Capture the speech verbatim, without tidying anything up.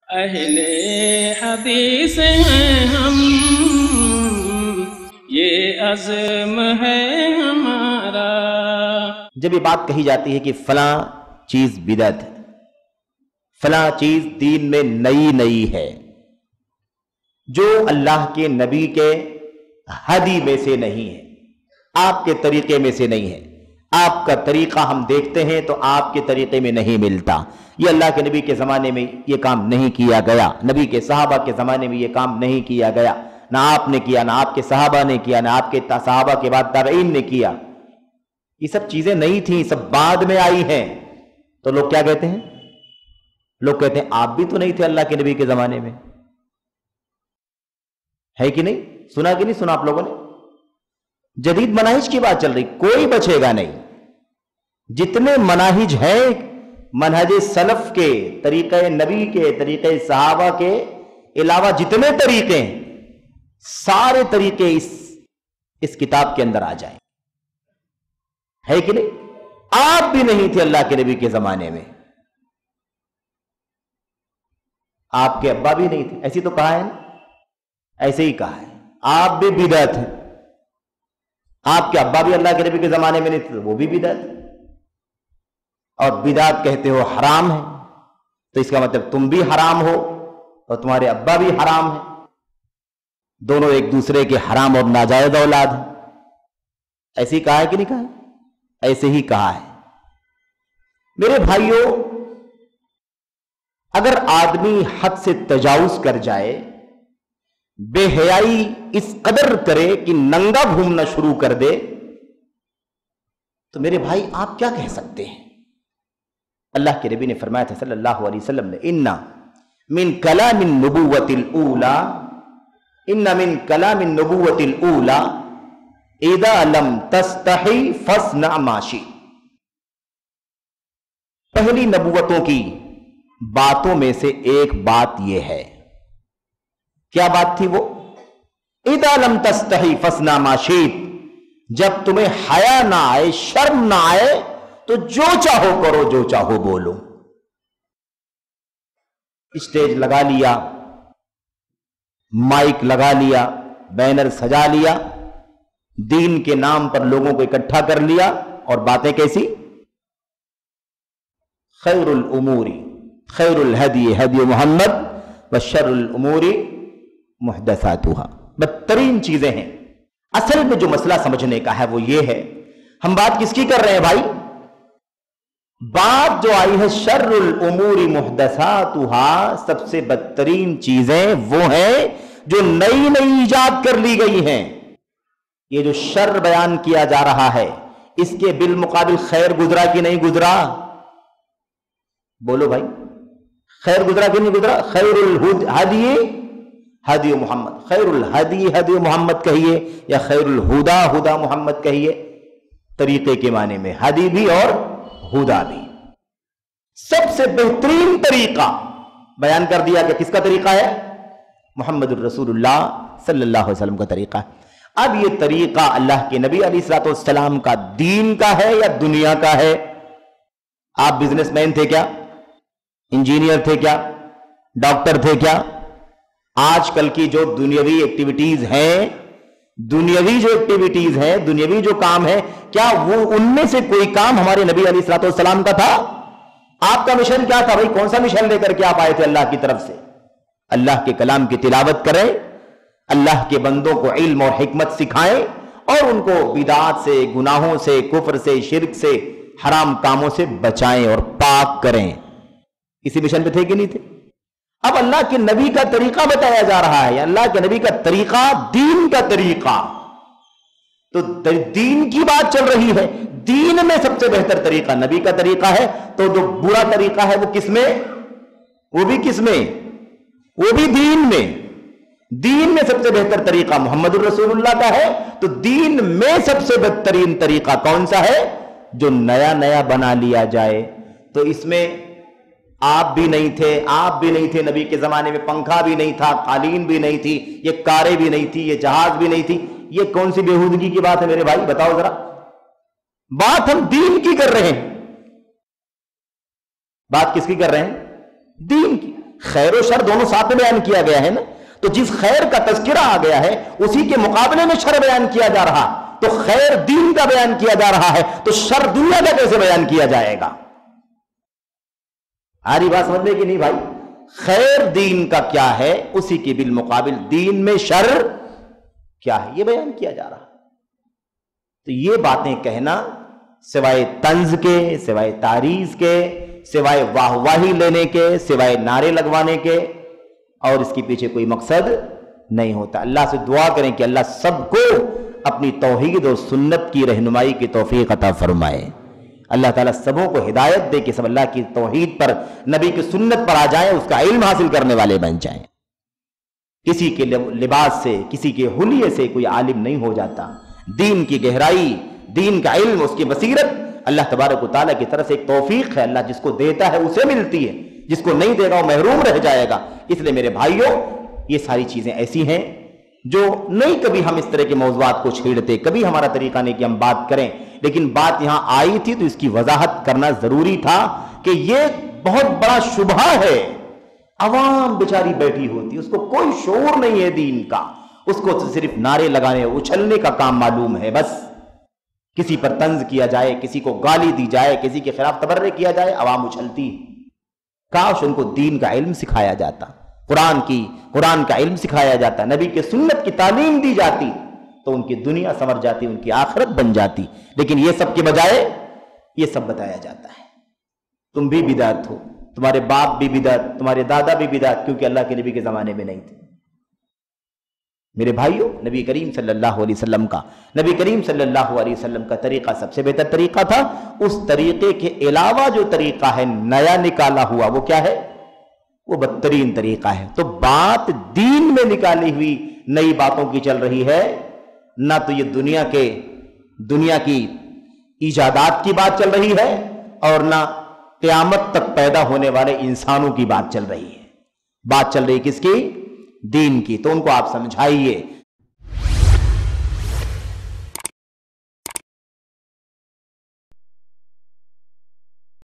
اہل حدیث ہیں ہم، یہ عزم ہے ہمارا۔ جب یہ بات کہی جاتی ہے کہ فلاں چیز بدعت ہے، فلاں چیز دین میں نئی نئی ہے، جو اللہ کے نبی کے ہدی میں سے نہیں ہے، آپ کے طریقے میں سے نہیں ہے، آپ کا طریقہ ہم دیکھتے ہیں تو آپ کے طریقے میں نہیں ملتا، یہ اللہ کے نبی کے زمانے میں یہ کام نہیں کیا گیا، نبی کے صحابہ کے زمانے میں یہ کام نہیں کیا گیا، نہ آپ نے کیا، نہ آپ کے صحابہ نے کیا، نہ آپ کے صحابہ کے بعد تابعین نے کیا، یہ سب چیزیں نہیں تھیں، سب بعد میں آئی ہیں۔ تو لوگ کیا کہتے ہیں؟ لوگ کہتے ہیں آپ بھی تو نہیں تھے اللہ کے نبی کے زمانے میں، ہے کہ نہیں؟ سنا کہ نہیں سنا آپ لوگوں نے؟ جدید مناہج کی بات چل رہی، کوئی بچے گا نہیں، جتنے مناہج ہیں منہج سلف کے، طریقہ نبی کے، طریقہ صحابہ کے علاوہ جتنے طریقے ہیں، سارے طریقے اس اس کتاب کے اندر آ جائیں، ہے کہ نہیں؟ آپ بھی نہیں تھے اللہ کے نبی کے زمانے میں، آپ کے ابا بھی نہیں تھے، ایسی تو کہا ہے نا، ایسے ہی کہا ہے، آپ بھی بدعت ہیں، آپ کے ابا بھی اللہ کے نبی کے زمانے میں نہیں تھے، وہ بھی بدعت ہے، اور بدعت کہتے ہو حرام ہے، تو اس کا مطلب تم بھی حرام ہو اور تمہارے ابا بھی حرام ہے، دونوں ایک دوسرے کے حرام اور ناجائز اولاد ہیں، ایسے ہی کہا ہے کہ نہیں کہا ہے؟ ایسے ہی کہا ہے۔ میرے بھائیوں، اگر آدمی حد سے تجاوز کر جائے، بے حیائی اس قدر کرے کہ ننگا گھومنا شروع کر دے، تو میرے بھائی آپ کیا کہہ سکتے ہیں؟ اللہ کے نبی نے فرمایا تھا صلی اللہ علیہ وسلم نے، اِنَّ مِن کلام النبوۃ الاولی اِنَّ مِن کلام النبوۃ الاولی اذا لم تستحی فاصنع ما شئت۔ پہلی نبوتوں کی باتوں میں سے ایک بات یہ ہے، کیا بات تھی وہ؟ اذا لم تستحی فاصنع ما شئت، جب تمہیں حیا نہ آئے، شرم نہ آئے تو جو چاہو کرو، جو چاہو بولو۔ اسٹیج لگا لیا، مائک لگا لیا، بینر سجا لیا، دین کے نام پر لوگوں کو اکٹھا کر لیا، اور باتیں کیسی؟ خیر الامور خیر الہدی ہدی محمد وشر الامور محدثاتها، بدترین چیزیں ہیں۔ اصل میں جو مسئلہ سمجھنے کا ہے وہ یہ ہے، ہم بات کس کی کر رہے ہیں بھائی؟ بات جو آئی ہے شر الامور محدثاتها، سب سے بدترین چیزیں وہ ہیں جو نئی نئی ایجاد کر لی گئی ہیں۔ یہ جو شر بیان کیا جا رہا ہے، اس کے بالمقابل خیر گزرا کہ نہیں گزرا؟ بولو بھائی، خیر گزرا کہ نہیں گزرا؟ خیر الہدی ہدی محمد، خیر الہدی ہدی محمد کہیے یا خیر الہدا ہدا محمد کہیے، طریقے کے معنی میں ہدی بھی اور ہدا بھی۔ سب سے بہترین طریقہ بیان کر دیا کہ کس کا طریقہ ہے؟ محمد الرسول اللہ صلی اللہ علیہ وسلم کا طریقہ ہے۔ اب یہ طریقہ اللہ کے نبی علیہ الصلوۃ والسلام کا دین کا ہے یا دنیا کا ہے؟ آپ بزنس مین تھے کیا؟ انجینئر تھے کیا؟ ڈاکٹر تھے کیا؟ آج کل کی جو دنیاوی ایکٹیویٹیز ہیں، دنیاوی جو ایکٹیویٹیز ہیں، دنیاوی جو کام ہے، کیا وہ ان میں سے کوئی کام ہمارے نبی علیہ الصلوۃ والسلام کا تھا؟ آپ کا مشن کیا تھا بھائی؟ کون سا مشن لے کر کے آپ آئے تھے اللہ کی طرف سے؟ اللہ کے کلام کی تلاوت کریں، اللہ کے بندوں کو علم اور حکمت سکھائیں، اور ان کو بدعات سے، گناہوں سے، کفر سے، شرک سے، حرام کاموں سے بچائیں اور پاک کریں۔ اسی مشن پہ تھے کہ نہیں تھے؟ اب اللہ کے نبی کا طریقہ بتایا جا رہا ہے، اللہ کے نبی کا طریقہ دین کا طریقہ، تو دین کی بات چل رہی ہے، دین میں سب سے بہتر طریقہ نبی کا طریقہ ہے، تو جو برا طریقہ ہے وہ کس میں؟ وہ بھی کس میں؟ وہ بھی دین میں۔ دین میں سب سے بہتر طریقہ محمد الرسول اللہ کا ہے، تو دین میں سب سے بہترین طریقہ کون سا ہے؟ جو نیا نیا بنا لیا جائے۔ تو اس میں آپ بھی نہیں تھے، آپ بھی نہیں تھے نبی کے زمانے میں، پنکھا بھی نہیں تھا، قالین بھی نہیں تھی، یہ کاریں بھی نہیں تھی، یہ جہاز بھی نہیں تھی، یہ کون سی بےہودگی کی بات ہے میرے بھائی؟ بتاؤ ذرا، بات ہم دین کی کر رہے ہیں، بات کس کی کر رہے ہیں؟ دین کی۔ خیر و شر دونوں ساتھ میں بیان کیا گیا ہے نا. تو جس خیر کا تذکرہ آ گیا ہے اسی کے مقابلے میں شر بیان کیا جا رہا. تو خیر دین کا بیان کیا جا رہا ہے تو شر دنیا کا کیسے بیان کیا جائے گا؟ آ رہی بات سمجھنے کی نہیں بھائی؟ خیر دین کا کیا ہے، اسی کے بالمقابل دین میں شر کیا ہے یہ بیان کیا جا رہا. تو یہ باتیں کہنا سوائے طنز کے، سوائے تعریض کے، سوائے واہ واہی لینے کے، سوائے نعرے لگوانے کے، اور اس کے پیچھے کوئی مقصد نہیں ہوتا. اللہ سے دعا کریں کہ اللہ سب کو اپنی توحید اور سنت کی رہنمائی کی توفیق عطا فرمائے. اللہ تعالیٰ سبوں کو ہدایت دے کہ سب اللہ کی توحید پر، نبی کی سنت پر آ جائیں، اس کا علم حاصل کرنے والے بن جائیں. کسی کے لباس سے، کسی کے حلیے سے کوئی عالم نہیں ہو جاتا. دین کی گہرائی، دین کا علم، اس کی بصیرت اللہ تبارک و تعالیٰ کی طرف سے ایک توفیق ہے. اللہ جس کو دیتا ہے اسے ملتی ہے، جس کو نہیں دے گا وہ محروم رہ جائے گا. اس لیے میرے بھائیوں، یہ ساری چیزیں ایسی ہیں جو نہیں کبھی ہم اس طرح کے موضوعات کو چھیڑتے، کبھی ہمارا طریقہ نہیں کہ ہم بات کریں، لیکن بات یہاں آئی تھی تو اس کی وضاحت کرنا ضروری تھا کہ یہ بہت بڑا شبہہ ہے. عوام بیچاری بیٹھی ہوتی، اس کو کوئی شعور نہیں ہے دین کا، اس کو صرف نعرے لگانے، اچھلنے کا کام معلوم ہے. بس کسی پر طنز کیا جائے، کسی کو گالی دی جائے، کسی کے خلاف تبرے کیا جائے، عوام اچھلتی. کاش ان کو دین کا علم سکھایا جاتا، قرآن کی قرآن کا علم سکھایا جاتا، نبی کے سنت کی تعلیم دی جاتی تو ان کی دنیا سنور جاتی، ان کی آخرت بن جاتی. لیکن یہ سب کے بجائے یہ سب بتایا جاتا ہے تم بھی بدعت ہو، تمہارے باپ بھی بدعت، تمہارے دادا بھی بدعت، کیونکہ اللہ کے نبی کے زمانے میں نہیں تھے. میرے بھائیوں، نبی کریم صلی اللہ علیہ وسلم کا نبی کریم صلی اللہ علیہ وسلم کا طریقہ سب سے بہتر طریقہ تھا. اس طریقے کے علاوہ جو طریقہ ہے نیا نکالا ہوا، وہ کیا ہے؟ وہ بدترین طریقہ ہے. تو بات دین میں نکالی ہوئی نئی باتوں کی چل رہی ہے، نہ تو یہ دنیا کے دنیا کی ایجادات کی بات چل رہی ہے، اور نہ قیامت تک پیدا ہونے والے انسانوں کی بات چل رہی ہے. بات چل رہی کس کی؟ دین کی. تو ان کو آپ سمجھائیے